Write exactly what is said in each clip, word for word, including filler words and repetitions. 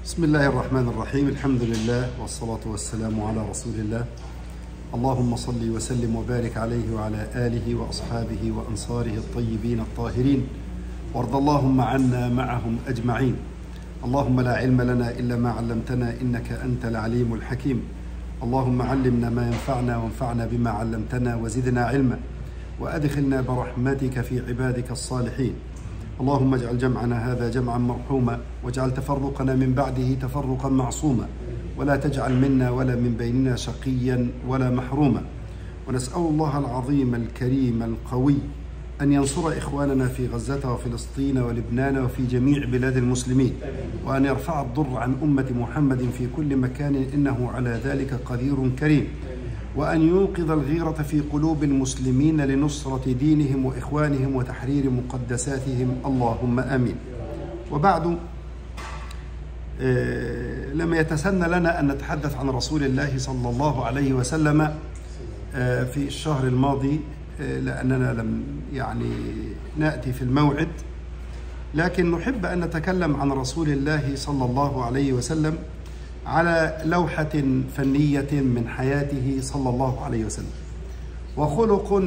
بسم الله الرحمن الرحيم. الحمد لله والصلاة والسلام على رسول الله. اللهم صل وسلم وبارك عليه وعلى آله وأصحابه وأنصاره الطيبين الطاهرين، وارض اللهم عنا معهم أجمعين. اللهم لا علم لنا إلا ما علمتنا إنك أنت العليم الحكيم. اللهم علمنا ما ينفعنا وانفعنا بما علمتنا وزدنا علما، وأدخلنا برحمتك في عبادك الصالحين. اللهم اجعل جمعنا هذا جمعا مرحوما، واجعل تفرقنا من بعده تفرقا معصوما، ولا تجعل منا ولا من بيننا شقيا ولا محروما. ونسأل الله العظيم الكريم القوي أن ينصر إخواننا في غزة وفلسطين ولبنان وفي جميع بلاد المسلمين، وأن يرفع الضر عن أمة محمد في كل مكان إنه على ذلك قدير كريم، وأن يوقظ الغيرة في قلوب المسلمين لنصرة دينهم وإخوانهم وتحرير مقدساتهم، اللهم آمين. وبعد، لم يتسنى لنا أن نتحدث عن رسول الله صلى الله عليه وسلم في الشهر الماضي، لأننا لم يعني نأتي في الموعد، لكن نحب أن نتكلم عن رسول الله صلى الله عليه وسلم على لوحة فنية من حياته صلى الله عليه وسلم، وخلق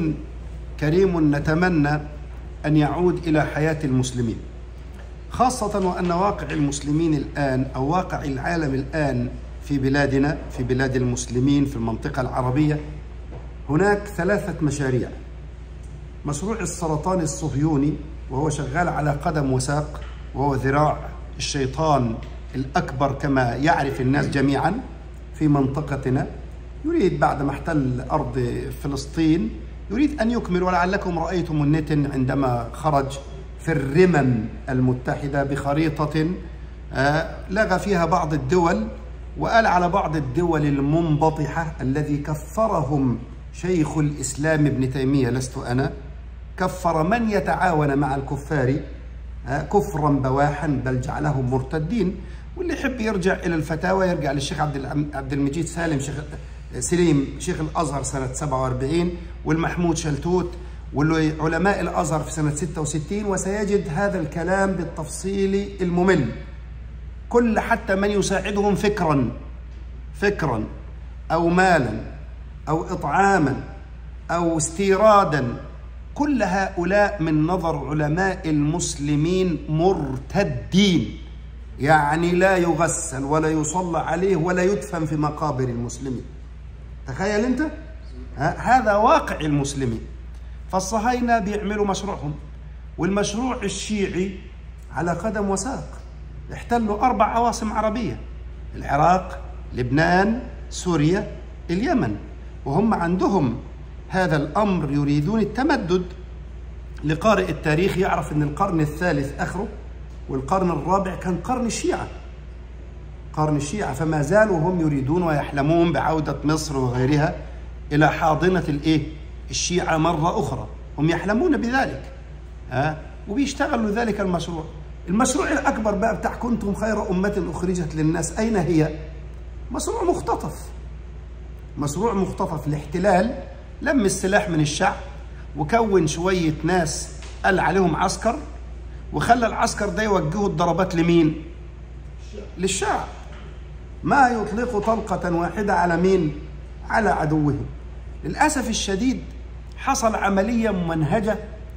كريم نتمنى أن يعود إلى حياة المسلمين، خاصة وأن واقع المسلمين الآن أو واقع العالم الآن في بلادنا، في بلاد المسلمين في المنطقة العربية، هناك ثلاثة مشاريع. مشروع السرطان الصهيوني، وهو شغال على قدم وساق، وهو ذراع الشيطان الأكبر كما يعرف الناس جميعا في منطقتنا. يريد بعد ما احتل أرض فلسطين يريد أن يكمل، ولعلكم رأيتم النتن عندما خرج في الرمم المتحدة بخريطة لغى فيها بعض الدول، وقال على بعض الدول المنبطحة الذي كفرهم شيخ الإسلام ابن تيمية، لست أنا، كفر من يتعاون مع الكفار كفرا بواحا بل جعلهم مرتدين. واللي يحب يرجع إلى الفتاوى يرجع للشيخ عبد المجيد سالم شيخ سليم شيخ الأزهر سنة سبعة وأربعين، والمحمود شلتوت والعلماء الأزهر في سنة ستة وستين، وسيجد هذا الكلام بالتفصيل الممل. كل حتى من يساعدهم فكرا فكرا أو مالا أو إطعاما أو استيرادا، كل هؤلاء من نظر علماء المسلمين مرتدين، يعني لا يغسل ولا يصلى عليه ولا يدفن في مقابر المسلمين. تخيل انت، هذا واقع المسلمين. فالصهاينة بيعملوا مشروعهم، والمشروع الشيعي على قدم وساق. احتلوا أربع عواصم عربية: العراق، لبنان، سوريا، اليمن، وهم عندهم هذا الأمر، يريدون التمدد. لقارئ التاريخ يعرف أن القرن الثالث آخره، والقرن الرابع كان قرن الشيعة، قرن الشيعة، فما زالوا هم يريدون ويحلمون بعودة مصر وغيرها إلى حاضنة الإيه؟ الشيعة مرة أخرى. هم يحلمون بذلك، ها، وبيشتغلوا ذلك المشروع. المشروع الأكبر بقى بتاع كنتم خير أمة أخرجت للناس، أين هي؟ مشروع مختطف، مشروع مختطف. الاحتلال لم السلاح من الشعب، وكون شوية ناس قال عليهم عسكر، وخلى العسكر ده يوجهوا الضربات لمين؟ للشعب. ما يطلقوا طلقة واحدة على مين؟ على عدوهم. للأسف الشديد حصل عملية ممنهجة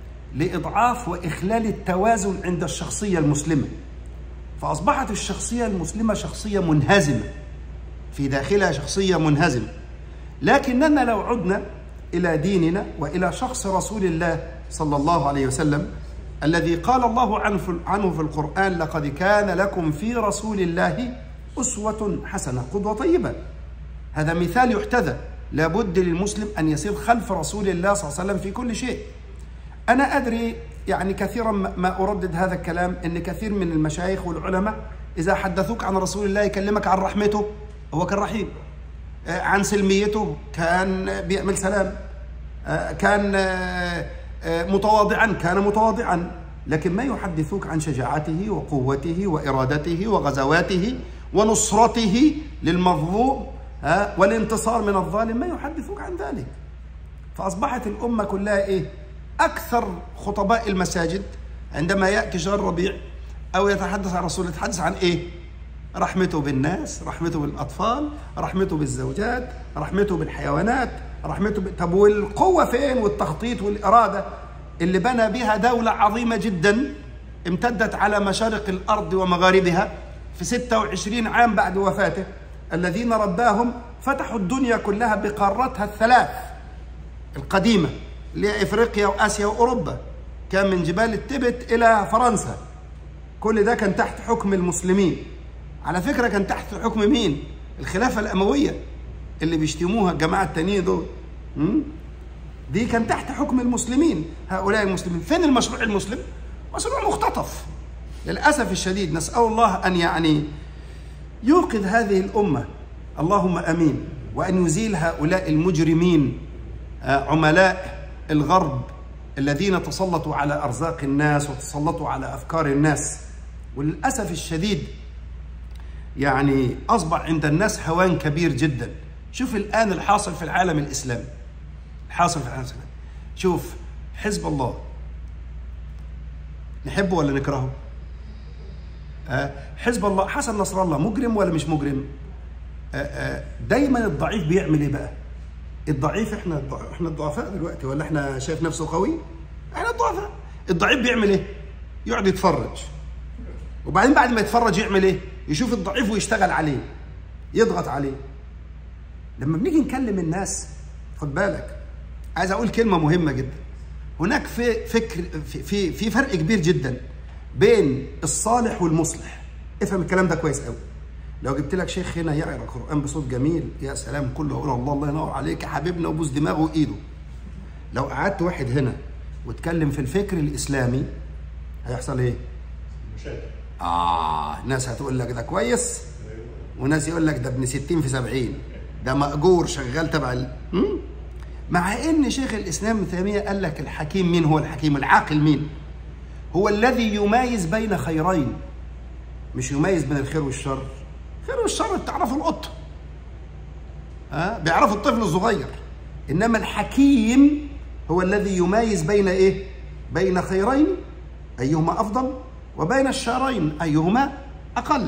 لإضعاف وإخلال التوازن عند الشخصية المسلمة، فأصبحت الشخصية المسلمة شخصية منهزمة، في داخلها شخصية منهزمة. لكننا لو عدنا إلى ديننا وإلى شخص رسول الله صلى الله عليه وسلم، الذي قال الله عنه في القرآن: لقد كان لكم في رسول الله أسوة حسنة، قدوة طيبة. هذا مثال يحتذى، لابد للمسلم أن يسير خلف رسول الله صلى الله عليه وسلم في كل شيء. أنا أدري يعني كثيرا ما أردد هذا الكلام، أن كثير من المشايخ والعلماء إذا حدثوك عن رسول الله يكلمك عن رحمته، هو كان رحيم، عن سلميته كان بيعمل سلام، كان متواضعا كان متواضعا، لكن ما يحدثوك عن شجاعته وقوته وإرادته وغزواته ونصرته للمظلوم والانتصار من الظالم، ما يحدثوك عن ذلك. فأصبحت الأمة كلها إيه؟ أكثر خطباء المساجد عندما يأتي شهر ربيع أو يتحدث عن رسول، يتحدث عن إيه؟ رحمته بالناس، رحمته بالأطفال، رحمته بالزوجات، رحمته بالحيوانات، رحمته ب... طب والقوة فين والتخطيط والإرادة اللي بنى بها دولة عظيمة جدا امتدت على مشارق الأرض ومغاربها في ستة وعشرين عام بعد وفاته، الذين رباهم فتحوا الدنيا كلها بقارتها الثلاث القديمة اللي هي إفريقيا وآسيا وأوروبا، كان من جبال التبت إلى فرنسا، كل ده كان تحت حكم المسلمين. على فكرة كان تحت حكم مين؟ الخلافة الأموية اللي بيشتموها الجماعة التانيين دول، دي كان تحت حكم المسلمين. هؤلاء المسلمين فين المشروع المسلم؟ مشروع مختطف للأسف الشديد. نسأل الله أن يعني يوقظ هذه الأمة، اللهم أمين، وأن يزيل هؤلاء المجرمين عملاء الغرب الذين تسلطوا على أرزاق الناس وتسلطوا على أفكار الناس. وللأسف الشديد يعني أصبح عند الناس هوان كبير جدا. شوف الآن الحاصل في العالم الإسلامي، الحاصل في العالم الإسلامي. شوف حزب الله، نحبه ولا نكرهه؟ آه حزب الله، حسن نصر الله مجرم ولا مش مجرم؟ آه آه دايما الضعيف بيعمل ايه بقى؟ الضعيف احنا احنا الضعفاء دلوقتي ولا احنا شايف نفسه قوي؟ احنا الضعفاء. الضعيف بيعمل ايه؟ يقعد يتفرج، وبعدين بعد ما يتفرج يعمل ايه؟ يشوف الضعيف ويشتغل عليه، يضغط عليه. لما بنيجي نكلم الناس، خد بالك، عايز اقول كلمه مهمه جدا. هناك في فكر في في, في فرق كبير جدا بين الصالح والمصلح. افهم الكلام ده كويس قوي. لو جبت لك شيخ هنا يقرا القران بصوت جميل، يا سلام، كله يقول الله الله ينور عليك يا حبيبنا وبوس دماغه وايده. لو قعدت واحد هنا واتكلم في الفكر الاسلامي هيحصل ايه؟ مشاكل. اه ناس هتقول لك ده كويس، وناس يقول لك ده ابن ستين في سبعين، ده مأجور شغال تبع ال... مع ان شيخ الاسلام ابن تيميه قال لك الحكيم مين هو الحكيم؟ العاقل مين؟ هو الذي يميز بين خيرين، مش يميز بين الخير والشر. الخير والشر بتعرفوا القط، ها، بيعرفوا الطفل الصغير. انما الحكيم هو الذي يميز بين ايه؟ بين خيرين ايهما افضل، وبين الشرين ايهما اقل.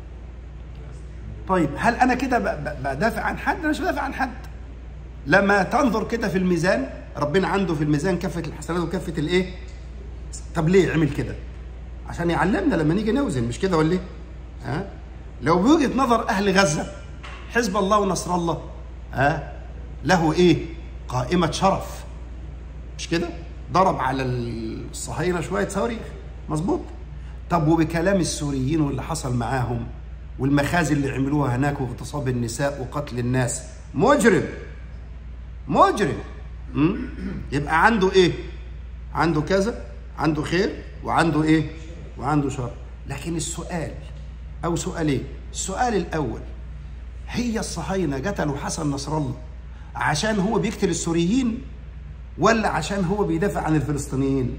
طيب هل انا كده بدافع عن حد؟ انا مش بدافع عن حد. لما تنظر كده في الميزان، ربنا عنده في الميزان كفة الحسنات وكفة الايه؟ طب ليه عمل كده؟ عشان يعلمنا لما نيجي نوزن، مش كده ولا ايه؟ ها؟ لو بوجهة نظر اهل غزة، حزب الله ونصر الله، ها؟ له ايه؟ قائمة شرف، مش كده؟ ضرب على الصهاينة شوية صواريخ، مظبوط؟ طب وبكلام السوريين واللي حصل معاهم والمخازن اللي عملوها هناك واغتصاب النساء وقتل الناس، مجرم مجرم. م? يبقى عنده ايه؟ عنده كذا، عنده خير وعنده ايه؟ وعنده شر. لكن السؤال او سؤالين. السؤال الاول، هي الصهاينه قتلوا حسن نصر الله عشان هو بيقتل السوريين ولا عشان هو بيدافع عن الفلسطينيين؟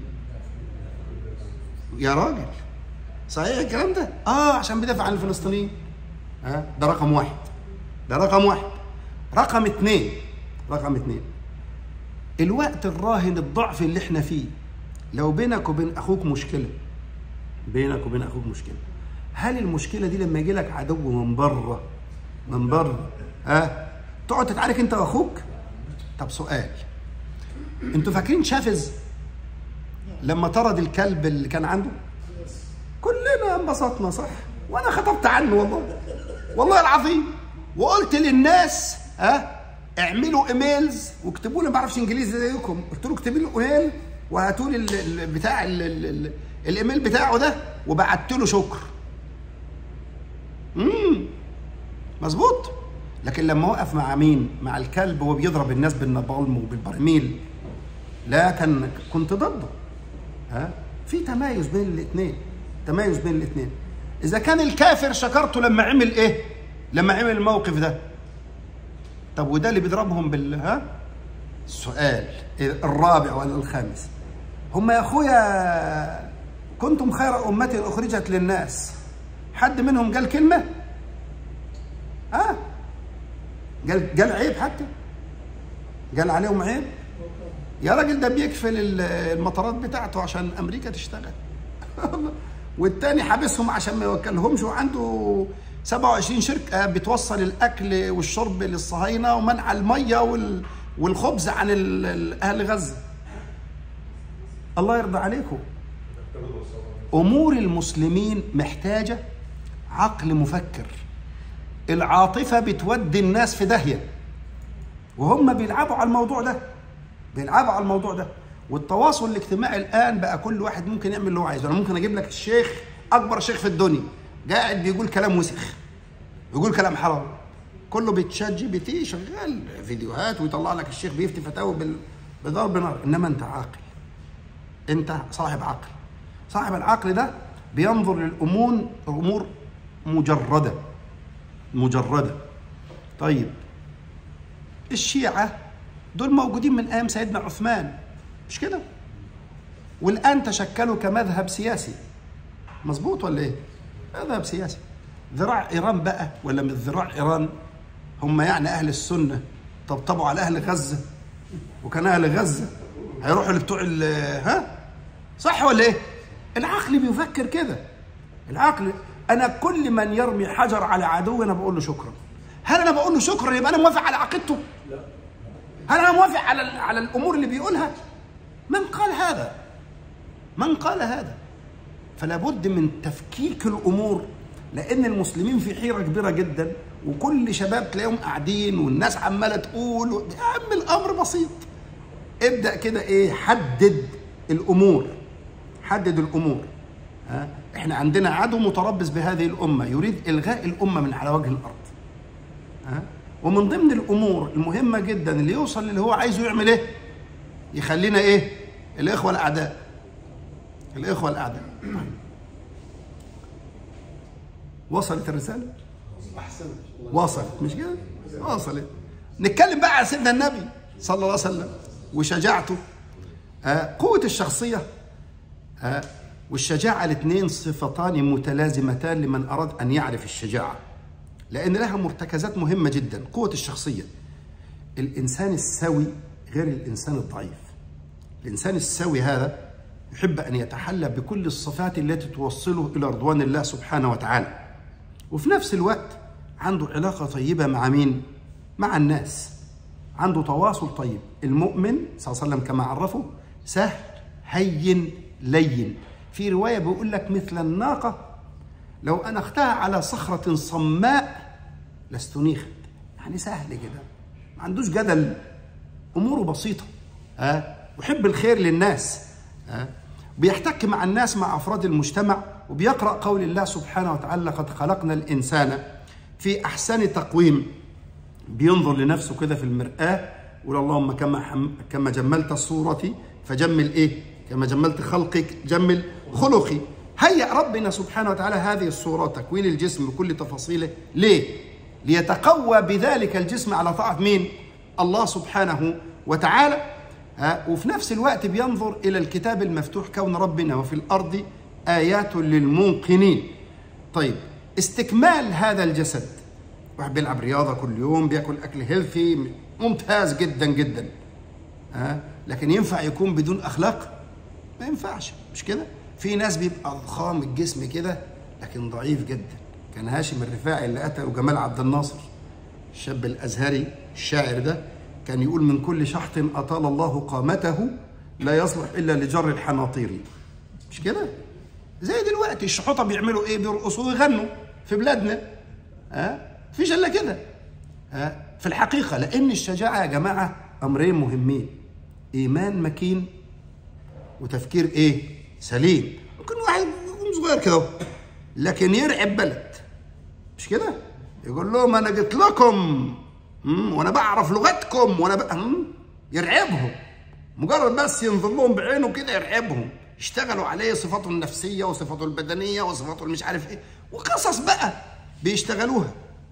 يا راجل صحيح الكلام ده؟ اه عشان بيدافع عن الفلسطينيين. ها آه ده رقم واحد، ده رقم واحد. رقم اثنين، رقم اثنين، الوقت الراهن الضعف اللي احنا فيه، لو بينك وبين اخوك مشكله، بينك وبين اخوك مشكله، هل المشكله دي لما يجي لك عدو من بره من بره ها آه تقعد تتعارك انت واخوك؟ طب سؤال، انتوا فاكرين شافز لما طرد الكلب اللي كان عنده؟ كلنا انبسطنا صح؟ وانا خطبت عنه والله، والله العظيم، وقلت للناس ها آه اعملوا ايميلز واكتبوا لي، ما بعرفش انجليزي زيكم، قلت له اكتبوا لي ايميل وهاتوا لي بتاع الايميل بتاعه ده، وبعت له شكر. امم مظبوط. لكن لما وقف مع مين؟ مع الكلب وهو بيضرب الناس بالنابالم وبالبرميل، لا كان كنت ضده. ها في تمايز بين الاثنين، تمايز بين الاثنين. اذا كان الكافر شكرته لما عمل ايه؟ لما عمل الموقف ده. طب وده اللي بيضربهم بال ها؟ السؤال الرابع ولا الخامس، هم يا اخويا كنتم خير امة اخرجت للناس، حد منهم قال كلمة؟ ها؟ آه. قال قال عيب حتى؟ قال عليهم عيب؟ يا راجل ده بيقفل المطارات بتاعته عشان امريكا تشتغل. والتاني حابسهم عشان ما يوكلهمش، وعنده سبعة وعشرين شركة بتوصل الأكل والشرب للصهاينة ومنع المية وال... والخبز عن ال... أهل غزة. الله يرضى عليكم. أمور المسلمين محتاجة عقل مفكر. العاطفة بتودي الناس في داهية، وهم بيلعبوا على الموضوع ده، بيلعبوا على الموضوع ده. والتواصل الاجتماعي الآن بقى كل واحد ممكن يعمل اللي هو عايزه. أنا ممكن أجيب لك الشيخ، أكبر شيخ في الدنيا، قاعد بيقول كلام وسخ، بيقول كلام حرام، كله بتشات جي بي تي، شغال فيديوهات ويطلع لك الشيخ بيفتي فتاوى بضرب نار. إنما أنت عاقل، أنت صاحب عقل. صاحب العقل ده بينظر للأمور أمور مجردة مجردة. طيب الشيعة دول موجودين من أيام سيدنا عثمان، مش كده؟ والآن تشكلوا كمذهب سياسي، مظبوط ولا إيه؟ مذهب سياسي. ذراع إيران بقى ولا من ذراع إيران؟ هم يعني أهل السنة طبطبوا على أهل غزة، وكان أهل غزة هيروحوا لبتوع ها؟ صح ولا إيه؟ العقل بيفكر كده. العقل، أنا كل من يرمي حجر على عدو أنا بقول له شكرا. هل أنا بقول له شكرا يبقى أنا موافق على عقيدته؟ لا. هل أنا موافق على على الأمور اللي بيقولها؟ من قال هذا؟ من قال هذا؟ فلا بد من تفكيك الأمور، لأن المسلمين في حيرة كبيرة جدا، وكل شباب تلاقيهم قاعدين والناس عمالة تقول يا عم الأمر بسيط. ابدأ كده إيه، حدد الأمور، حدد الأمور. ها؟ إحنا عندنا عدو متربص بهذه الأمة يريد إلغاء الأمة من على وجه الأرض. ها؟ ومن ضمن الأمور المهمة جدا اللي يوصل اللي هو عايزه يعمل إيه؟ يخلينا إيه؟ الإخوة الأعداء. الإخوة الأعداء. وصلت الرسالة؟ وصلت مش كده؟ وصلت. نتكلم بقى على سيدنا النبي صلى الله عليه وسلم وشجاعته. آه قوة الشخصية آه والشجاعة الاثنين صفتان متلازمتان لمن أراد أن يعرف الشجاعة، لأن لها مرتكزات مهمة جدا. قوة الشخصية، الإنسان السوي غير الإنسان الضعيف. الإنسان السوي هذا يحب أن يتحلى بكل الصفات التي توصله إلى رضوان الله سبحانه وتعالى، وفي نفس الوقت عنده علاقة طيبة مع مين؟ مع الناس، عنده تواصل طيب. المؤمن صلى الله عليه وسلم كما عرفه سهل هين لين. في رواية بيقول لك مثل الناقة لو أنختها على صخرة صماء لاستنيخت. يعني سهل كده، ما عندوش جدل، أموره بسيطة. ها؟ ويحب الخير للناس. ها؟ بيحتك مع الناس، مع أفراد المجتمع، وبيقرأ قول الله سبحانه وتعالى لقد خلقنا الإنسان في أحسن تقويم. بينظر لنفسه كده في المرآة يقول اللهم كما كما جملت صورتي فجمل إيه؟ كما جملت خلقك جمل خلقي. هيأ ربنا سبحانه وتعالى هذه الصورة، تكوين الجسم بكل تفاصيله. ليه؟ ليتقوى بذلك الجسم على طاعة مين؟ الله سبحانه وتعالى. ها؟ وفي نفس الوقت بينظر إلى الكتاب المفتوح كون ربنا وفي الأرض آيات للموقنين. طيب استكمال هذا الجسد، واحد بيلعب رياضة كل يوم، بياكل أكل هيلثي ممتاز جدا جدا. ها؟ لكن ينفع يكون بدون أخلاق؟ ما ينفعش، مش كده؟ في ناس بيبقى ضخام الجسم كده لكن ضعيف جدا. كان هاشم الرفاعي اللي قتله جمال عبد الناصر، الشاب الأزهري الشاعر ده، كان يقول من كل شحط أطال الله قامته لا يصلح إلا لجر الحناطير. مش كده؟ زي دلوقتي الشحوطة بيعملوا إيه؟ بيرقصوا ويغنوا في بلادنا. ها؟ فيش إلا كده. ها؟ في الحقيقة لأن الشجاعة يا جماعة أمرين مهمين، إيمان مكين وتفكير إيه؟ سليم. ممكن واحد يكون صغير كده لكن يرعب بلد، مش كده؟ يقول لهم أنا جيت لكم وانا بعرف لغتكم وانا بقى يرعبهم، مجرد بس ينظر لهم بعينه كده يرعبهم. يشتغلوا عليه صفاته النفسيه وصفاته البدنيه وصفاته المش عارف ايه، وقصص بقى بيشتغلوها.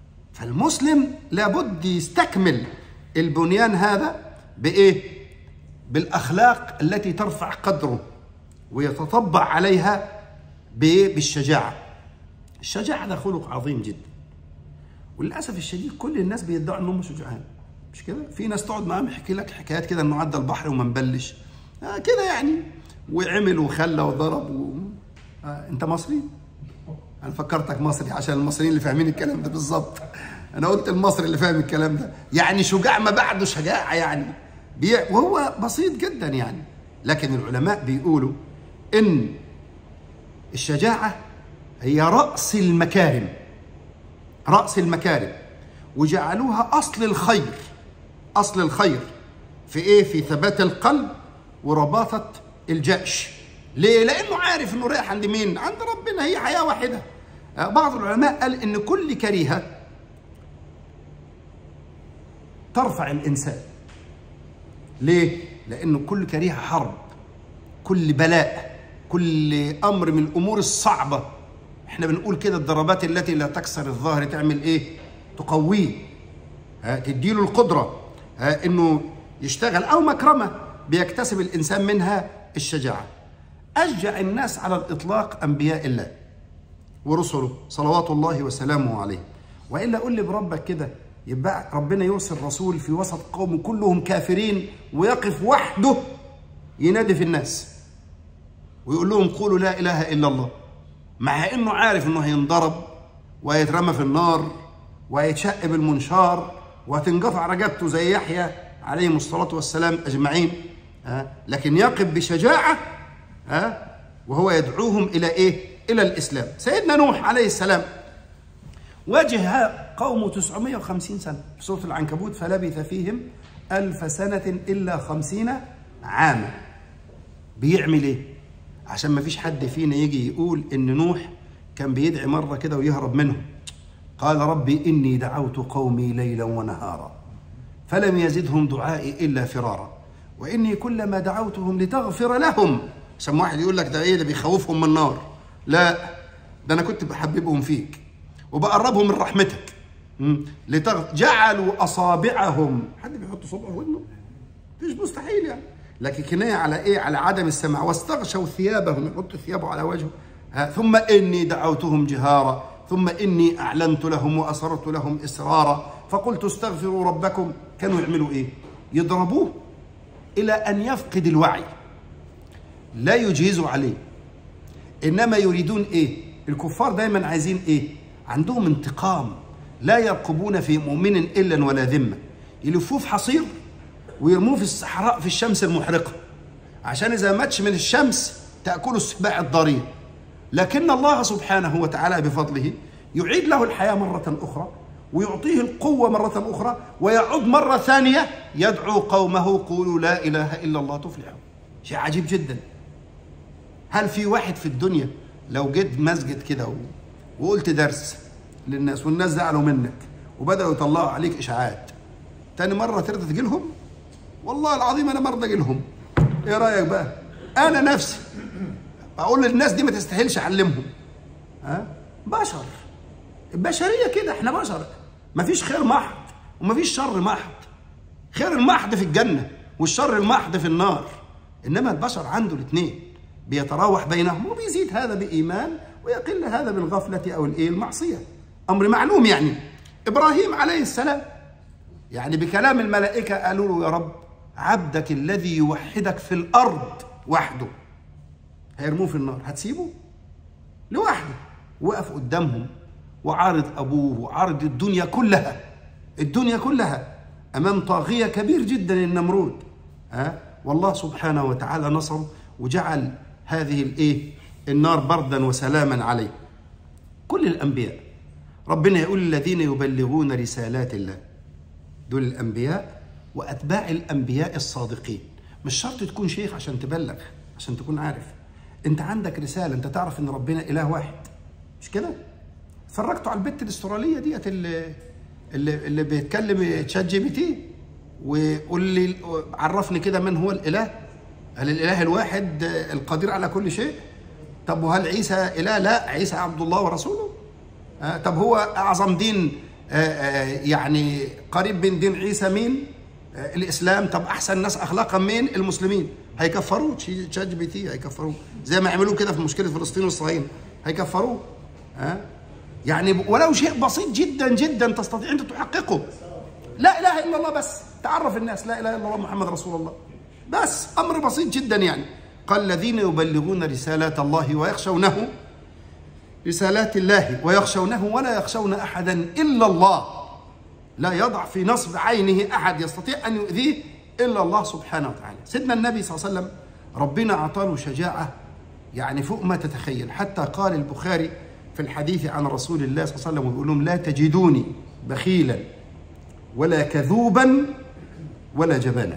فالمسلم لابد يستكمل البنيان هذا بايه؟ بالاخلاق التي ترفع قدره ويتطبع عليها بايه؟ بالشجاعه. الشجاعه ده خلق عظيم جدا، وللاسف الشديد كل الناس بيدعوا انهم شجعان، مش كده؟ في ناس تقعد معاهم يحكي لك حكايات كده انه عدى البحر وما نبلش آه كده يعني، وعمل وخلى وضرب و... آه انت مصري؟ انا فكرتك مصري عشان المصريين اللي فاهمين الكلام ده بالظبط. انا قلت المصري اللي فاهم الكلام ده، يعني شجاع ما بعده شجاعه يعني، وهو بسيط جدا يعني. لكن العلماء بيقولوا ان الشجاعه هي راس المكارم، راس المكارم، وجعلوها اصل الخير، اصل الخير في ايه؟ في ثبات القلب ورباطه الجأش. ليه؟ لانه عارف انه رايح عند مين؟ عند ربنا، هي حياه واحده. بعض العلماء قال ان كل كريهه ترفع الانسان. ليه؟ لانه كل كريهه حرب، كل بلاء، كل امر من الامور الصعبه. احنا بنقول كده الضربات التي لا تكسر الظهر تعمل ايه؟ تقويه، ها، تديله القدره ها انه يشتغل، او مكرمه بيكتسب الانسان منها الشجاعه. اشجع الناس على الاطلاق انبياء الله ورسله صلوات الله وسلامه عليه. والا قول لي بربك كده، يبقى ربنا يرسل رسول في وسط قوم كلهم كافرين ويقف وحده ينادي في الناس ويقول لهم قولوا لا اله الا الله، مع انه عارف انه هينضرب وهيترمى في النار وهيتشق بالمنشار وهتنقطع رقبته زي يحيى عليهم الصلاه والسلام اجمعين، ها، لكن يقف بشجاعه، ها، وهو يدعوهم الى ايه؟ الى الاسلام. سيدنا نوح عليه السلام واجه قومه تسعمائة وخمسين سنه في سوره العنكبوت، فلبث فيهم ألف سنه الا خمسين عاما. بيعمل ايه؟ عشان ما فيش حد فينا يجي يقول ان نوح كان بيدعي مره كده ويهرب منهم. قال ربي اني دعوت قومي ليلا ونهارا فلم يزدهم دعائي الا فرارا واني كلما دعوتهم لتغفر لهم. عشان واحد يقول لك ده ايه ده بيخوفهم من النار، لا، ده انا كنت بحببهم فيك وبقربهم من رحمتك. لتغ... جعلوا اصابعهم، حد بيحط صبعه في ودنه؟ مفيش، مستحيل يعني، لكن كنايه على ايه؟ على عدم السمع. واستغشوا ثيابهم، يحط ثيابه على وجهه. ثم اني دعوتهم جهارا ثم اني اعلنت لهم واسررت لهم اسرارا فقلت استغفروا ربكم. كانوا يعملوا ايه؟ يضربوه الى ان يفقد الوعي، لا يجهزوا عليه، انما يريدون ايه؟ الكفار دايما عايزين ايه؟ عندهم انتقام، لا يرقبون في مؤمن الا ولا ذمه. يلفوه في حصير ويرموه في الصحراء في الشمس المحرقه، عشان اذا ماتش من الشمس تاكله السباع الضاريه. لكن الله سبحانه وتعالى بفضله يعيد له الحياه مره اخرى ويعطيه القوه مره اخرى، ويعود مره ثانيه يدعو قومه قولوا لا اله الا الله تفلحوا. شيء عجيب جدا. هل في واحد في الدنيا لو جيت مسجد كده وقلت درس للناس والناس زعلوا منك وبداوا يطلعوا عليك اشاعات، تاني مره ترضى تجي لهم؟ والله العظيم انا مرضى اجي لهم. ايه رايك بقى؟ انا نفسي اقول للناس دي ما تستاهلش اعلمهم. ها؟ بشر، البشريه كده، احنا بشر، مفيش خير محض ومفيش شر محض. خير المحض في الجنه والشر المحض في النار، انما البشر عنده الاثنين بيتراوح بينهم، وبيزيد هذا بايمان ويقل هذا بالغفله او الايه؟ المعصيه. امر معلوم يعني. ابراهيم عليه السلام يعني بكلام الملائكه قالوا له يا رب عبدك الذي يوحدك في الارض وحده هيرموه في النار، هتسيبه لوحده؟ وقف قدامهم وعارض ابوه وعارض الدنيا كلها، الدنيا كلها امام طاغيه كبير جدا النمرود. ها؟ والله سبحانه وتعالى نصره وجعل هذه الايه؟ النار بردا وسلاما عليه. كل الانبياء ربنا يقول الذين يبلغون رسالات الله، دول الانبياء واتباع الانبياء الصادقين. مش شرط تكون شيخ عشان تبلغ، عشان تكون عارف انت عندك رساله، انت تعرف ان ربنا اله واحد، مش كده؟ اتفرجتوا على البت الاستراليه ديت اللي اللي, اللي بيتكلم تشات جي بي تي ويقول لي عرفني كده من هو الاله؟ هل الاله الواحد القدير على كل شيء؟ طب وهل عيسى اله؟ لا، عيسى عبد الله ورسوله. آه طب هو اعظم دين آه آه يعني قريب من دين عيسى مين؟ آه الاسلام. طب احسن الناس اخلاقا مين؟ المسلمين. هيكفروه تشات جي بي تي، هيكفروه زي ما عملوه كده في مشكله فلسطين والصهاينه، هيكفروه. ها آه يعني ولو شيء بسيط جدا جدا تستطيع انت تحققه. لا اله الا الله، بس تعرف الناس لا اله الا الله محمد رسول الله، بس امر بسيط جدا يعني. قال الذين يبلغون رسالات الله ويخشونه رسالات الله ويخشونه ولا يخشون أحدا إلا الله. لا يضع في نصب عينه أحد يستطيع أن يؤذيه إلا الله سبحانه وتعالى. سيدنا النبي صلى الله عليه وسلم ربنا أعطاه شجاعة يعني فوق ما تتخيل، حتى قال البخاري في الحديث عن رسول الله صلى الله عليه وسلم ويقول لهم: لا تجدوني بخيلا ولا كذوبا ولا جبانا.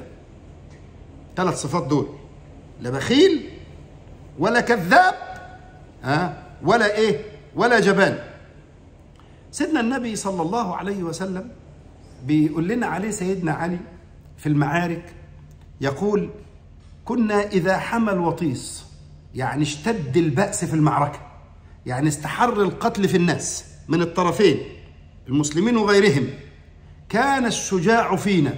ثلاث صفات دول: لا بخيل ولا كذاب ها ولا ايه ولا جبان. سيدنا النبي صلى الله عليه وسلم بيقول لنا عليه سيدنا علي في المعارك، يقول: كنا إذا حمى الوطيس، يعني اشتد البأس في المعركة، يعني استحر القتل في الناس من الطرفين المسلمين وغيرهم، كان الشجاع فينا.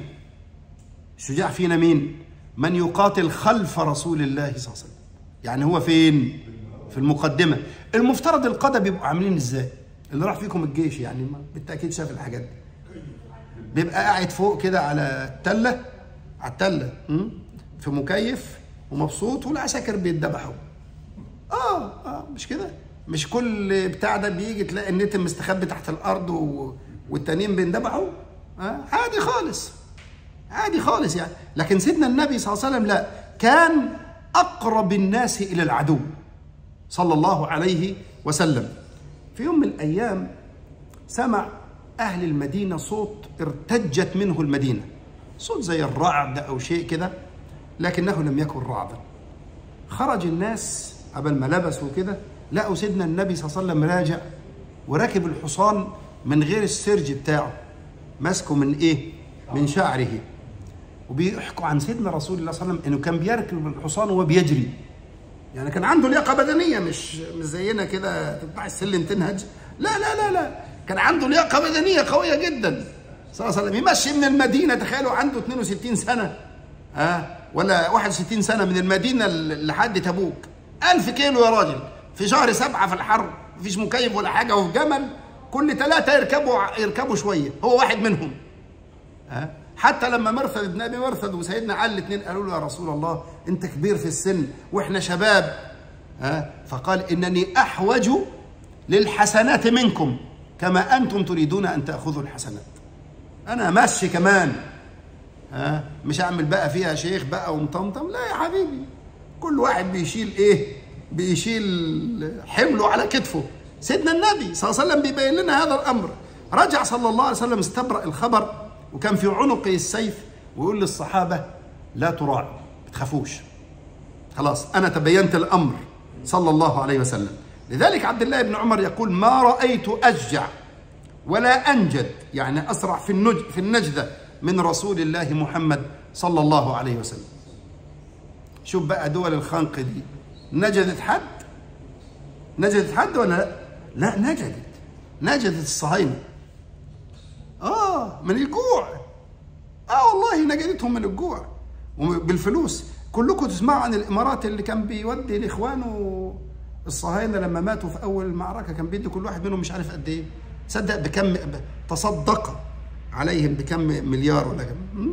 الشجاع فينا مين؟ من يقاتل خلف رسول الله صلى الله عليه وسلم، يعني هو فين؟ في المقدمة. المفترض القادة بيبقوا عاملين ازاي؟ اللي راح فيكم الجيش يعني بالتأكيد شاف الحاجات دي. بيبقى قاعد فوق كده على التلة، على التلة في مكيف ومبسوط، والعساكر بيتذبحوا. اه اه مش كده؟ مش كل بتاع ده بيجي تلاقي النتن مستخبي تحت الارض و... والتانيين بيندبحوا. آه عادي خالص، عادي خالص يعني. لكن سيدنا النبي صلى الله عليه وسلم لا، كان اقرب الناس الى العدو صلى الله عليه وسلم. في يوم من الايام سمع اهل المدينه صوت ارتجت منه المدينه، صوت زي الرعد او شيء كده، لكنه لم يكن رعدا. خرج الناس قبل ما لبسوا كده، لقوا سيدنا النبي صلى الله عليه وسلم راجع وراكب الحصان من غير السرج بتاعه، ماسكه من ايه؟ من شعره. وبيحكوا عن سيدنا رسول الله صلى الله عليه وسلم انه كان بيركب الحصان وهو بيجري، يعني كان عنده لياقه بدنيه، مش مش زينا كده تطلع السلم تنهج، لا لا لا لا، كان عنده لياقه بدنيه قويه جدا صلى الله عليه وسلم. يمشي من المدينه، تخيلوا عنده اثنين وستين سنه ها آه ولا واحد وستين سنه، من المدينه لحد تبوك ألف كيلو يا راجل، في شهر سبعة في الحر، مفيش مكيف ولا حاجه، وفي جمل كل ثلاثه يركبوا يركبوا شويه، هو واحد منهم. ها آه حتى لما مرثد بن ابي مرثد وسيدنا علي الاثنين قالوا له: يا رسول الله انت كبير في السن واحنا شباب، ها آه فقال: انني احوج للحسنات منكم كما انتم تريدون ان تاخذوا الحسنات. انا ماشي كمان، ها آه مش هعمل بقى فيها شيخ بقى ومطمطم، لا يا حبيبي، كل واحد بيشيل ايه؟ بيشيل حمله على كتفه. سيدنا النبي صلى الله عليه وسلم بيبين لنا هذا الامر. رجع صلى الله عليه وسلم استبرأ الخبر، وكان في عنقه السيف، ويقول للصحابه: لا تراعوا، ما تخافوش، خلاص انا تبينت الامر صلى الله عليه وسلم. لذلك عبد الله بن عمر يقول: ما رايت اشجع ولا انجد، يعني اسرع في النج في النجده من رسول الله محمد صلى الله عليه وسلم. شوف بقى دول الخنق دي، نجدت حد؟ نجدت حد ولا لا؟ لا نجدت، نجدت الصهاينه. اه من الجوع، اه والله نجدتهم من الجوع وبالفلوس. كلكم تسمعوا عن الامارات اللي كان بيودي لاخوانه الصهاينه لما ماتوا في اول المعركه، كان بيدي كل واحد منهم مش عارف قد ايه، تصدق بكم تصدق عليهم بكم مليار ولا كم؟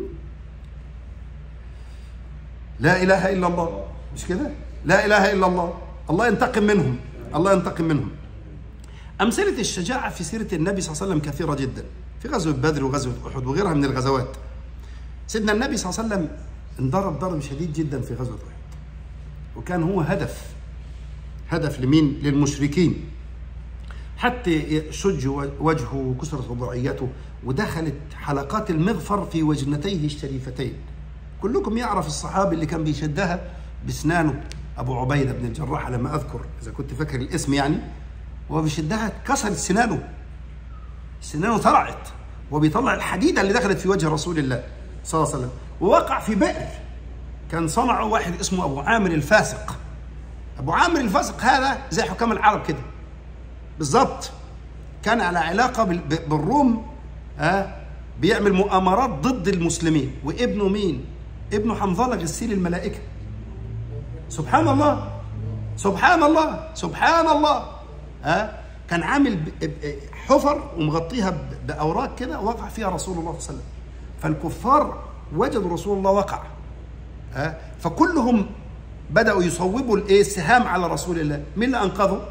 لا اله الا الله، مش كده؟ لا اله الا الله، الله ينتقم منهم، الله ينتقم منهم. امثله الشجاعه في سيره النبي صلى الله عليه وسلم كثيره جدا، في غزوه بدر وغزوه احد وغيرها من الغزوات. سيدنا النبي صلى الله عليه وسلم انضرب ضرب شديد جدا في غزوه احد، وكان هو هدف هدف لمين؟ للمشركين، حتى شج وجهه وكسرت رباعيته، ودخلت حلقات المغفر في وجنتيه الشريفتين. كلكم يعرف الصحابي اللي كان بيشدها باسنانه، ابو عبيده بن الجراح على ما اذكر، اذا كنت فاكر الاسم يعني، وهو بيشدها كسرت سنانه، سنانه طلعت، وبيطلع الحديده اللي دخلت في وجه رسول الله صلى الله عليه وسلم، ووقع في بئر كان صنعه واحد اسمه ابو عامر الفاسق. ابو عامر الفاسق هذا زي حكام العرب كده بالظبط، كان على علاقه بالروم، ها آه بيعمل مؤامرات ضد المسلمين. وابنه مين؟ ابنه حنظله غسيل الملائكه. سبحان الله سبحان الله سبحان الله. ها آه كان عامل حفر ومغطيها باوراق كده، وقع فيها رسول الله صلى الله عليه وسلم، فالكفار وجدوا رسول الله وقع، ها آه فكلهم بداوا يصوبوا الايه السهام على رسول الله. مين اللي انقذه؟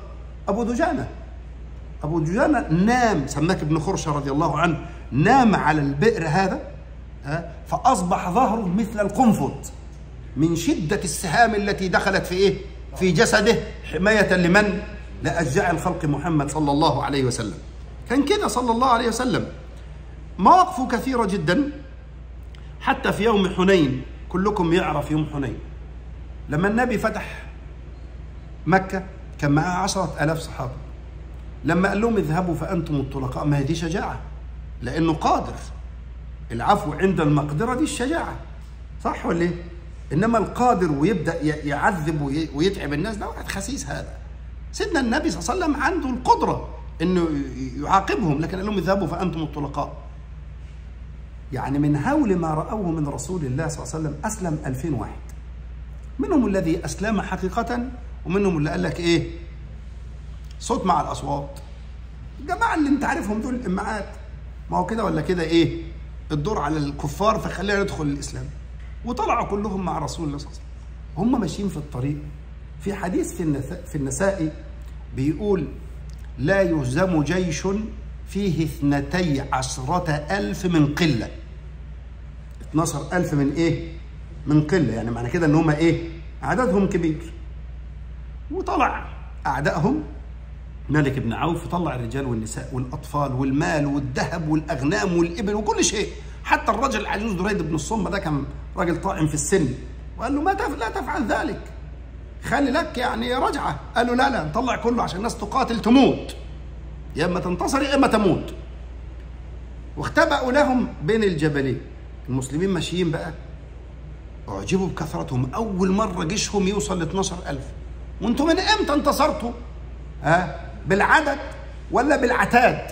أبو دجانة. أبو دجانة نام، سماك بن خرشة رضي الله عنه، نام على البئر هذا فأصبح ظهره مثل القنفذ من شدة السهام التي دخلت في إيه؟ في جسده، حماية لمن؟ لأشجاع الخلق محمد صلى الله عليه وسلم. كان كده صلى الله عليه وسلم. مواقفه كثيرة جدا، حتى في يوم حنين. كلكم يعرف يوم حنين لما النبي فتح مكة كان معاه عشرة آلاف صحابة. لما قال لهم اذهبوا فأنتم الطلقاء، ما هي دي شجاعة، لأنه قادر. العفو عند المقدرة دي الشجاعة، صح ولا ايه؟ إنما القادر ويبدأ يعذب ويتعب الناس ده واحد خسيس. هذا سيدنا النبي صلى الله عليه وسلم عنده القدرة إنه يعاقبهم، لكن قال لهم اذهبوا فأنتم الطلقاء. يعني من هول ما رأوه من رسول الله صلى الله عليه وسلم أسلم ألفين واحد، منهم الذي أسلم حقيقة، ومنهم اللي قال لك إيه؟ صوت مع الأصوات. الجماعة اللي أنت عارفهم دول الإمعات، ما هو كده ولا كده إيه؟ الدور على الكفار فخلينا ندخل الإسلام. وطلعوا كلهم مع رسول الله صلى الله عليه وسلم. هم ماشيين في الطريق، في حديث في النساء في النسائي بيقول: لا يهزم جيش فيه اثنتي عشرة ألف من قلة. اثناشر ألف من إيه؟ من قلة، يعني معنى كده إن هم إيه؟ عددهم كبير. وطلع أعدائهم مالك بن عوف، طلع الرجال والنساء والأطفال والمال والذهب والأغنام والإبل وكل شيء. حتى الرجل العجوز دريد بن الصمة ده كان راجل طاعن في السن، وقال له ما تف... لا تفعل ذلك، خلي لك يعني رجعة. قال له لا لا، نطلع كله عشان الناس تقاتل تموت، يا إما تنتصر يا إما تموت. واختبأوا لهم بين الجبلين. المسلمين ماشيين بقى، أعجبوا بكثرتهم. أول مرة جيشهم يوصل ل اثناشر ألف. وأنتم من إمتى انتصرتوا؟ ها؟ بالعدد ولا بالعتاد؟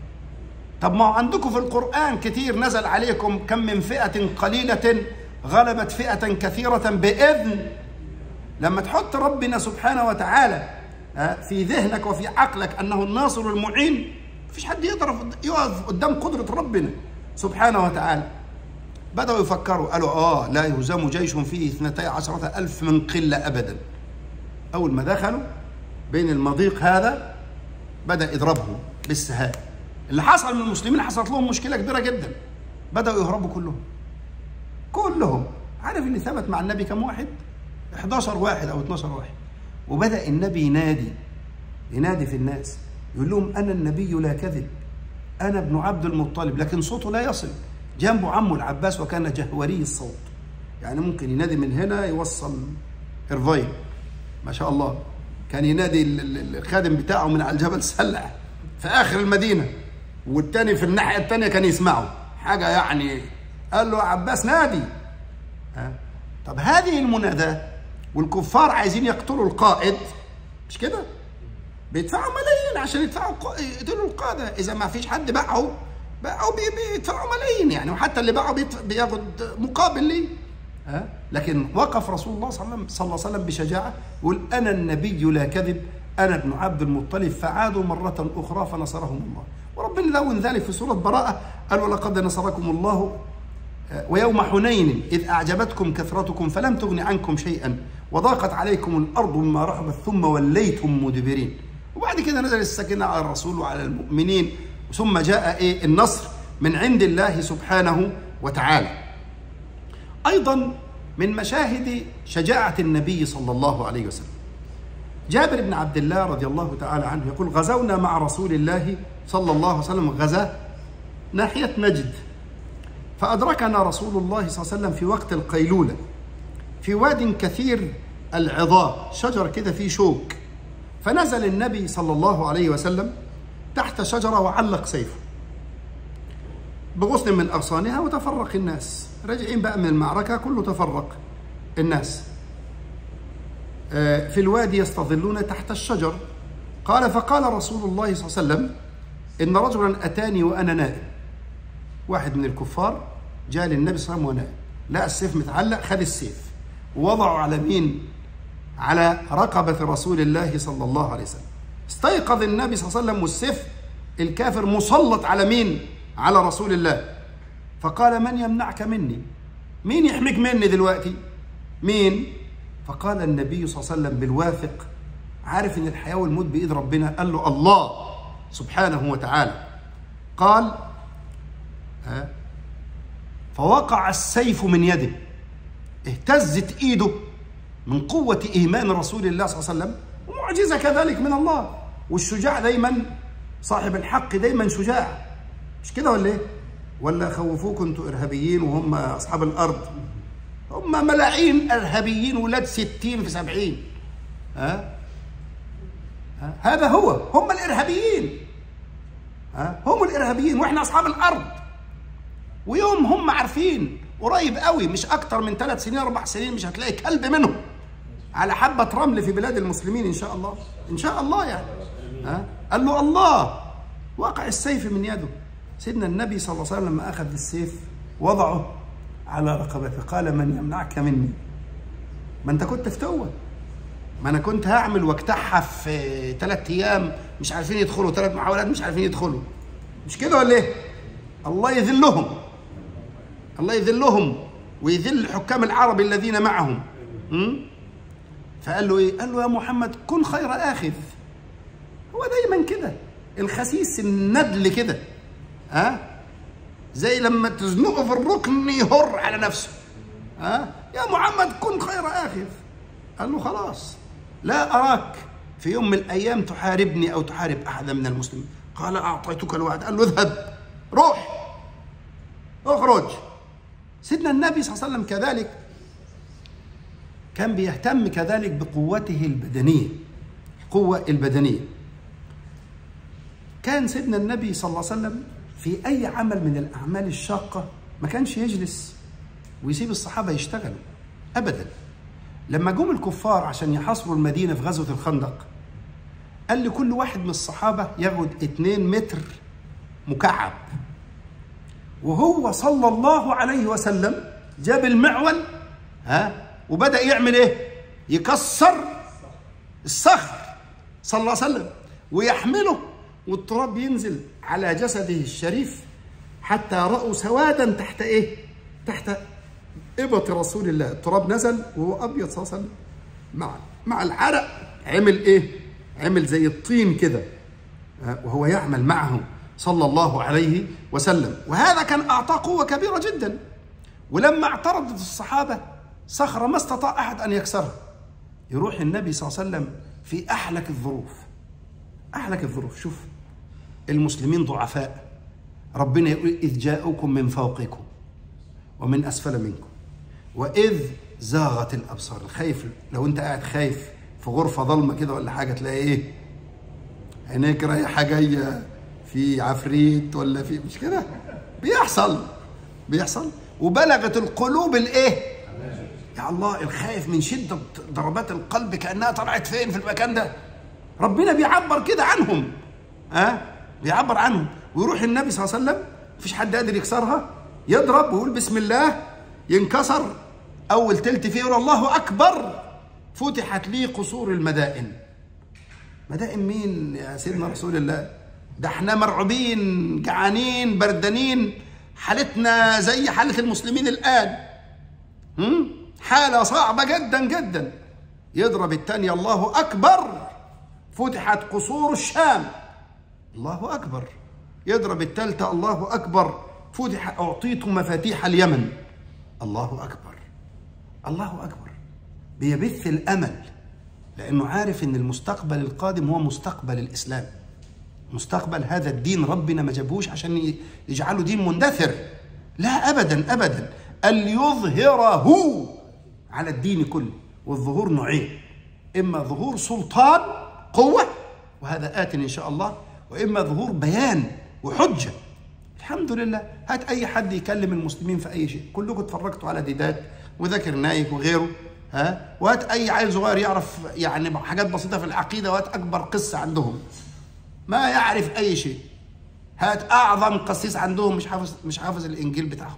طب ما هو عندكم في القرآن كتير نزل عليكم كم من فئة قليلة غلبت فئة كثيرة بإذن. لما تحط ربنا سبحانه وتعالى في ذهنك وفي عقلك أنه الناصر المعين، مفيش حد يقدر يقف قدام قدرة ربنا سبحانه وتعالى. بدأوا يفكروا، قالوا آه لا يهزم جيش فيه اثنتي عشرة ألف من قلة أبدا. أول ما دخلوا بين المضيق هذا بدأ يضربهم بالسهام. اللي حصل من المسلمين حصلت لهم مشكلة كبيرة جدا، بدأوا يهربوا كلهم كلهم. عارف اللي ثبت مع النبي كم واحد؟ إحدى عشر واحد أو اثناشر واحد. وبدأ النبي ينادي ينادي في الناس، يقول لهم أنا النبي لا كذب، أنا ابن عبد المطلب. لكن صوته لا يصل. جنبه عمه العباس وكان جهوري الصوت، يعني ممكن ينادي من هنا يوصل إرفاين ما شاء الله. كان ينادي الخادم بتاعه من على الجبل سلع في آخر المدينة، والتاني في الناحية التانية كان يسمعه حاجة يعني. قال له عباس نادي. ها؟ طب هذه المناداة والكفار عايزين يقتلوا القائد، مش كده؟ بيدفعوا ملايين عشان يدفعوا يقتلوا القادة. إذا ما فيش حد باعه باعوا بيدفعوا ملايين يعني، وحتى اللي باعوا بياخد مقابل ليه. ها؟ لكن وقف رسول الله صلى الله عليه وسلم بشجاعة، يقول أنا النبي لا كذب، أنا ابن عبد المطلب. فعادوا مرة أخرى فنصرهم الله. وربنا لون ذلك في سورة براءة، قال ولقد نصركم الله ويوم حنين إذ أعجبتكم كثرتكم فلم تغن عنكم شيئا وضاقت عليكم الأرض بما رحبت ثم وليتم مدبرين. وبعد كده نزل السكينة على الرسول وعلى المؤمنين، ثم جاء إيه؟ النصر من عند الله سبحانه وتعالى. أيضا من مشاهد شجاعة النبي صلى الله عليه وسلم، جابر بن عبد الله رضي الله تعالى عنه يقول غزونا مع رسول الله صلى الله عليه وسلم غزاة ناحية نجد، فأدركنا رسول الله صلى الله عليه وسلم في وقت القيلولة في واد كثير العظام، شجر كده فيه شوك. فنزل النبي صلى الله عليه وسلم تحت شجرة وعلق سيفه بغصن من أغصانها، وتفرق الناس. راجعين بقى من المعركة كله تفرق الناس في الوادي يستظلون تحت الشجر. قال فقال رسول الله صلى الله عليه وسلم إن رجلا أتاني وأنا نائم. واحد من الكفار جاء للنبي صلى الله عليه وسلم ونائم، لقى السيف متعلق، خد السيف ووضعه على مين؟ على رقبة رسول الله صلى الله عليه وسلم. استيقظ النبي صلى الله عليه وسلم والسيف الكافر مسلط على مين؟ على رسول الله. فقال من يمنعك مني؟ مين يحميك مني دلوقتي؟ مين؟ فقال النبي صلى الله عليه وسلم بالواثق عارف ان الحياة والموت بإيد ربنا. قال له الله سبحانه وتعالى قال ها فوقع السيف من يده، اهتزت ايده من قوة إيمان رسول الله صلى الله عليه وسلم، ومعجزة كذلك من الله. والشجاع دايما، صاحب الحق دايما شجاع، مش كده ولا ايه؟ ولا خوفوكم انتوا إرهابيين وهم أصحاب الأرض؟ هم ملاعين إرهابيين ولاد ستين في سبعين. ها؟ ها؟ هذا هو، هم الإرهابيين. ها؟ هم الإرهابيين وإحنا أصحاب الأرض. ويوم هم عارفين قريب قوي، مش أكتر من ثلاث سنين أربع سنين، مش هتلاقي كلب منهم على حبة رمل في بلاد المسلمين إن شاء الله، إن شاء الله يعني. ها؟ قال له الله، وقع السيف من يده. سيدنا النبي صلى الله عليه وسلم لما أخذ السيف وضعه على رقبته قال من يمنعك مني؟ ما أنت كنت فتوة، ما أنا كنت هعمل واجتاحها في ثلاث أيام مش عارفين يدخلوا، ثلاث محاولات مش عارفين يدخلوا، مش كده ولا إيه؟ الله يذلهم، الله يذلهم ويذل حكام العرب الذين معهم. م? فقال له إيه؟ قال له يا محمد كن خير آخذ. هو دايما كده الخسيس الندل كده، ها؟ زي لما تزنقه في الركن يهر على نفسه. ها؟ يا محمد كن خير آخذ. قال له خلاص لا أراك في يوم من الأيام تحاربني أو تحارب أحدا من المسلمين. قال أعطيتك الوعد. قال له اذهب، روح، اخرج. سيدنا النبي صلى الله عليه وسلم كذلك كان بيهتم كذلك بقوته البدنية، القوة البدنية. كان سيدنا النبي صلى الله عليه وسلم في أي عمل من الأعمال الشاقة ما كانش يجلس ويسيب الصحابة يشتغلوا أبدا. لما جم الكفار عشان يحاصروا المدينة في غزوة الخندق، قال لكل واحد من الصحابة ياخد اتنين متر مكعب، وهو صلى الله عليه وسلم جاب المعول ها وبدأ يعمل ايه؟ يكسر الصخر صلى الله عليه وسلم ويحمله، والتراب ينزل على جسده الشريف حتى رأوا سوادا تحت ايه؟ تحت إبط رسول الله. التراب نزل وهو أبيض صلى الله عليه وسلم، مع مع العرق عمل ايه؟ عمل زي الطين كده، وهو يعمل معه صلى الله عليه وسلم. وهذا كان أعطاه قوة كبيرة جدا. ولما اعترضت الصحابة صخرة ما استطاع أحد أن يكسرها، يروح النبي صلى الله عليه وسلم في أحلك الظروف، أحلك الظروف. شوف المسلمين ضعفاء، ربنا يقول إذ جاءوكم من فوقكم ومن أسفل منكم وإذ زاغت الأبصار. الخايف لو أنت قاعد خايف في غرفة ظلمة كده ولا حاجة، تلاقي إيه؟ عينيك رايحة جاية في عفريت ولا في، مش كده؟ بيحصل بيحصل وبلغت القلوب الإيه؟ يا الله، الخايف من شدة ضربات القلب كأنها طلعت فين في المكان ده. ربنا بيعبر كده عنهم، ها؟ أه؟ بيعبر عنهم. ويروح النبي صلى الله عليه وسلم مفيش حد قادر يكسرها، يضرب ويقول بسم الله، ينكسر أول تلت فيه، يقول الله أكبر، فتحت لي قصور المدائن. مدائن مين يا سيدنا رسول الله؟ ده احنا مرعوبين، جعانين، بردانين، حالتنا زي حالة المسلمين الآن، هم؟ حالة صعبة جدا جدا. يضرب الثاني الله أكبر، فتحت قصور الشام، الله أكبر. يضرب الثالثة الله أكبر، فتح أعطيت مفاتيح اليمن، الله أكبر، الله أكبر. بيبث الأمل، لأنه عارف أن المستقبل القادم هو مستقبل الإسلام، مستقبل هذا الدين. ربنا ما جابوش عشان يجعله دين مندثر، لا أبدا أبدا، ليظهره على الدين كله. والظهور نوعين، إما ظهور سلطان قوة، وهذا آت إن شاء الله، وإما ظهور بيان وحجة. الحمد لله، هات أي حد يكلم المسلمين في أي شيء، كلكم اتفرجتوا على ديدات وذاكر نايك وغيره، ها؟ وهات أي عيل صغير يعرف يعني حاجات بسيطة في العقيدة، وهات أكبر قصة عندهم ما يعرف أي شيء، هات أعظم قسيس عندهم مش حافظ مش حافظ الإنجيل بتاعهم،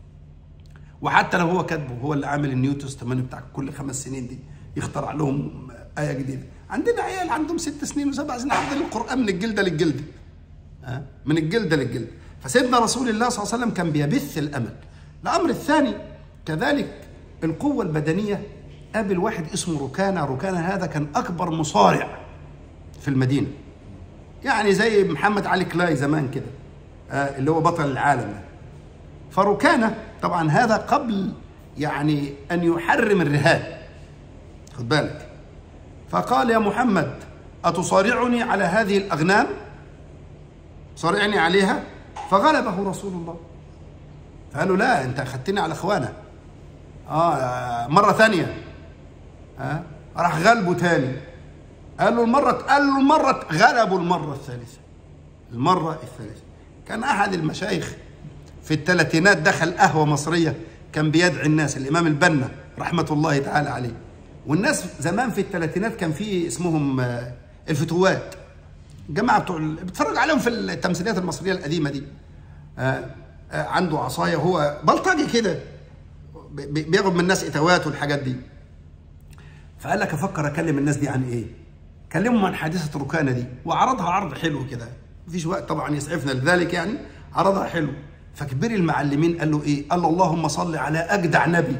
وحتى لو هو كاتبه، هو اللي عامل النيو تستمنت بتاع كل خمس سنين دي يخترع لهم آية جديدة. عندنا عيال عندهم ست سنين وسبع سنين حافظين القرآن من الجلدة للجلدة، ها؟ من الجلدة للجلدة. فسيدنا رسول الله صلى الله عليه وسلم كان بيبث الأمل. الأمر الثاني كذلك القوة البدنية قابل واحد اسمه ركانة. ركانة هذا كان أكبر مصارع في المدينة، يعني زي محمد علي كلاي زمان كده، آه اللي هو بطل العالم ده. فركانة طبعا هذا قبل يعني أن يحرم الرهان، خد بالك. فقال: يا محمد أتصارعني على هذه الأغنام؟ صارعني عليها. فغلبه رسول الله، فقالوا: لا، أنت أخذتني على إخوانا. آه مرة ثانية، آه راح غلبه تاني. قال له المرة قال له المرة غلبه المرة الثالثة. المرة الثالثة كان أحد المشايخ في الثلاثينات دخل قهوة مصرية، كان بيدعي الناس، الإمام البنا رحمة الله تعالى عليه. والناس زمان في الثلاثينات كان في اسمهم الفتوات، الجماعة بتوع بتفرج عليهم في التمثيليات المصرية القديمة دي. آه آه عنده عصاية، هو بلطجي كده، بياخد من الناس إتوات والحاجات دي. فقال لك أفكر أكلم الناس دي عن إيه؟ كلمهم عن حادثة ركانة دي، وعرضها عرض حلو كده، مفيش وقت طبعا يسعفنا لذلك، يعني عرضها حلو. فكبير المعلمين قال له ايه؟ قال له: اللهم صل على اجدع نبي.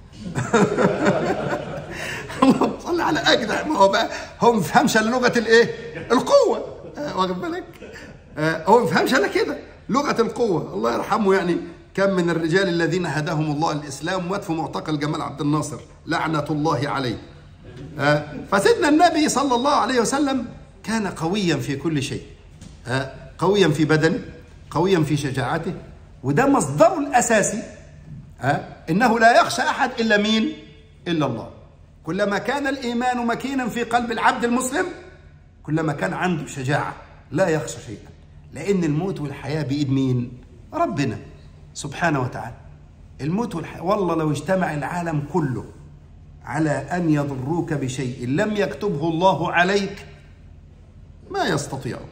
اللهم صل على اجدع. ما هو بقى هو ما بيفهمش الا لغه الايه؟ القوه، واخد بالك؟ هو ما بيفهمش الا كده، لغه القوه. الله يرحمه، يعني كم من الرجال الذين هداهم الله الاسلام وات في معتقل جمال عبد الناصر لعنه الله عليه. فسيدنا النبي صلى الله عليه وسلم كان قويا في كل شيء، قويا في بدنه، قويا في شجاعته، وده مصدره الأساسي. ها إنه لا يخشى أحد إلا مين؟ إلا الله. كلما كان الإيمان مكينا في قلب العبد المسلم كلما كان عنده شجاعة، لا يخشى شيئا، لأن الموت والحياة بإيد مين؟ ربنا سبحانه وتعالى. الموت والحياة، والله لو اجتمع العالم كله على أن يضروك بشيء لم يكتبه الله عليك ما يستطيعون.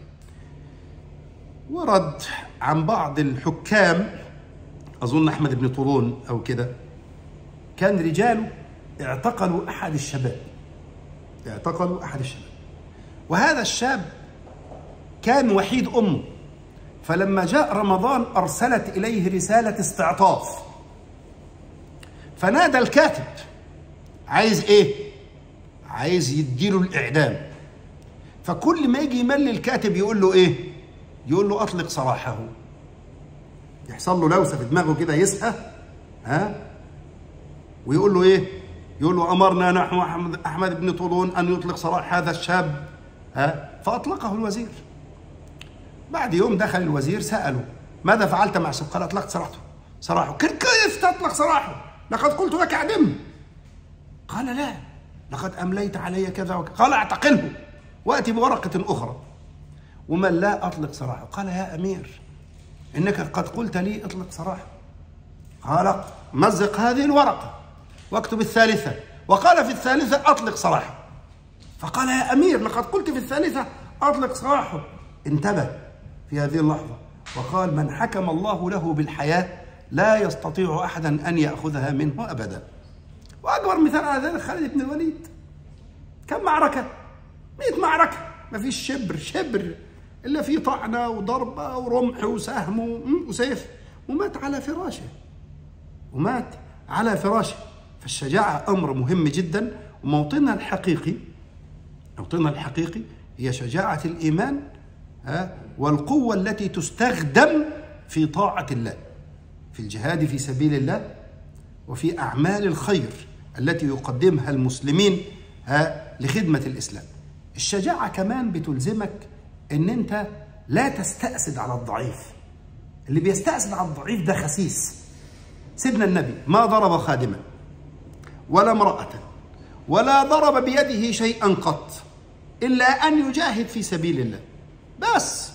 ورد عن بعض الحكام، أظن أحمد بن طولون أو كده، كان رجاله اعتقلوا أحد الشباب، اعتقلوا أحد الشباب، وهذا الشاب كان وحيد أمه. فلما جاء رمضان أرسلت إليه رسالة استعطاف، فنادى الكاتب عايز إيه؟ عايز يديله الإعدام. فكل ما يجي يملي الكاتب يقول له إيه؟ يقول له أطلق سراحه. يحصل له لوسة في دماغه كده، يسهى، ها، ويقول له إيه؟ يقول له أمرنا نحن أحمد بن طولون أن يطلق سراح هذا الشاب، ها، فأطلقه الوزير. بعد يوم دخل الوزير سأله: ماذا فعلت مع الشاب؟ قال: أطلقت سراحته. سراحه. كيف تطلق سراحه؟ لقد قلت لك أعدمه. قال: لا، لقد أمليت علي كذا وكذا. قال: اعتقله وأتي بورقة أخرى. ومن لا أطلق سراحه. قال: يا أمير، إنك قد قلت لي اطلق سراحه. قال: مزق هذه الورقة واكتب الثالثة. وقال في الثالثة: أطلق سراحه. فقال: يا أمير، لقد قلت في الثالثة أطلق سراحه. انتبه في هذه اللحظة وقال: من حكم الله له بالحياة لا يستطيع أحدا أن يأخذها منه أبدا. وأكبر مثال على ذلك خالد بن الوليد. كم معركة؟ مئة معركة، ما فيش شبر شبر إلا في طعنة وضربة ورمح وسهم وسيف، ومات على فراشه، ومات على فراشه. فالشجاعة أمر مهم جدا، وموطنها الحقيقي، موطنها الحقيقي هي شجاعة الإيمان والقوة التي تستخدم في طاعة الله، في الجهاد في سبيل الله، وفي أعمال الخير التي يقدمها المسلمين لخدمة الإسلام. الشجاعة كمان بتلزمك إن أنت لا تستأسد على الضعيف. اللي بيستأسد على الضعيف ده خسيس. سيدنا النبي ما ضرب خادما ولا امرأة ولا ضرب بيده شيئا قط إلا أن يجاهد في سبيل الله، بس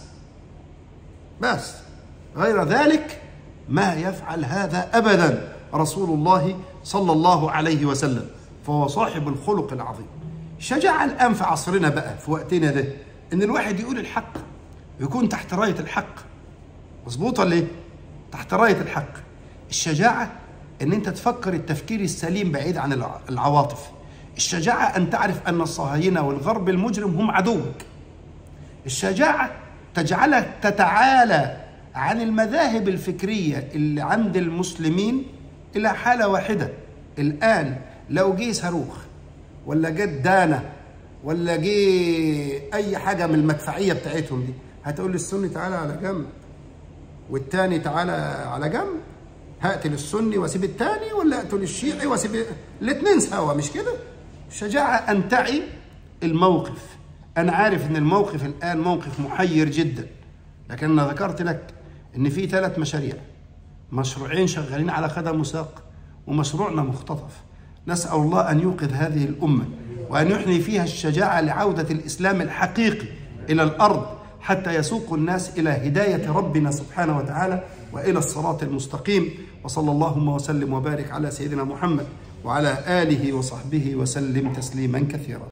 بس غير ذلك ما يفعل هذا أبدا رسول الله صلى الله عليه وسلم، فهو صاحب الخلق العظيم. الشجاعة الآن في عصرنا بقى في وقتنا ده إن الواحد يقول الحق، يكون تحت راية الحق. مظبوطة ليه؟ تحت راية الحق. الشجاعة إن أنت تفكر التفكير السليم بعيد عن العواطف. الشجاعة أن تعرف أن الصهاينة والغرب المجرم هم عدوك. الشجاعة تجعلك تتعالى عن المذاهب الفكرية اللي عند المسلمين إلى حالة واحدة. الآن لو جه صاروخ ولا جت دانه ولا جه اي حاجه من المدفعيه بتاعتهم دي، هتقول للسني تعالى على جنب والتاني تعالى على جنب؟ هقتل السني واسيب التاني، ولا اقتل الشيعي واسيب الاثنين سوا؟ مش كده. الشجاعه ان تعي الموقف. انا عارف ان الموقف الان موقف محير جدا، لكن انا ذكرت لك ان في ثلاث مشاريع، مشروعين شغالين على قدم وساق ومشروعنا مختطف. نسال الله ان يوقظ هذه الامه وان يحيي فيها الشجاعه لعوده الاسلام الحقيقي الى الارض، حتى يسوق الناس إلى هداية ربنا سبحانه وتعالى وإلى الصراط المستقيم. وصلى اللهم وسلم وبارك على سيدنا محمد وعلى آله وصحبه وسلم تسليما كثيرا.